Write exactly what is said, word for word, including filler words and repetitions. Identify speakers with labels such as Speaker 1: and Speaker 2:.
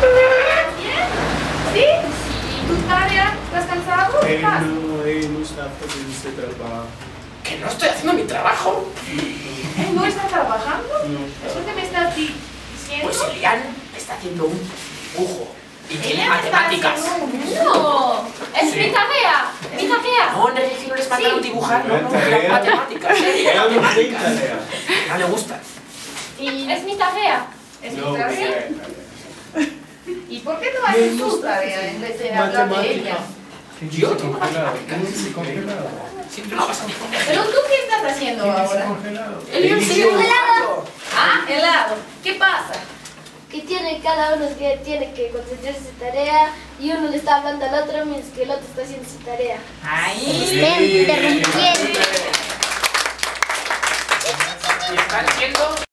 Speaker 1: ¿Bien? ¿Sí? ¿Y tu tarea? ¿Estás cansado? ¿Qué
Speaker 2: Eh,
Speaker 1: pasa?
Speaker 2: no, eh, no está haciendo ese trabajo.
Speaker 3: ¿Que no estoy haciendo mi trabajo?
Speaker 1: ¿Él no está trabajando?
Speaker 2: No.
Speaker 1: ¿Eso que me estás di- diciendo?
Speaker 3: Pues Elian está haciendo un dibujo. Y tiene
Speaker 1: Ella está
Speaker 3: matemáticas.
Speaker 1: haciendo un- No, es
Speaker 3: Sí.
Speaker 1: mi tarea, mi tarea.
Speaker 3: No, en el colegio no les mandaron
Speaker 1: Sí.
Speaker 3: dibujar, no, no,
Speaker 2: ¿Tarea?
Speaker 3: eran matemáticas. Sí,
Speaker 2: Era
Speaker 3: eran
Speaker 2: una
Speaker 3: matemáticas.
Speaker 2: tarea.
Speaker 3: No le gusta.
Speaker 1: Y es mi tarea. ¿Es
Speaker 2: No,
Speaker 1: mi tarea?
Speaker 2: eh,
Speaker 1: ¿Y por qué no haces tu tarea en vez de hablar de ella?
Speaker 3: Yo tengo
Speaker 2: congelado.
Speaker 3: matemáticas.
Speaker 2: Sí, congelado.
Speaker 3: Siempre lo vas a poner.
Speaker 1: ¿Pero tú qué estás haciendo ahora?
Speaker 2: Congelado.
Speaker 3: Elian sigue dibujando.
Speaker 1: Ah, helado. ¿Qué pasa?
Speaker 4: Que tiene cada uno que tiene que concentrarse en su tarea y uno le está hablando al otro mientras que el otro está haciendo su tarea.
Speaker 1: Ahí.
Speaker 4: Estén interrumpiendo.
Speaker 3: Y están siendo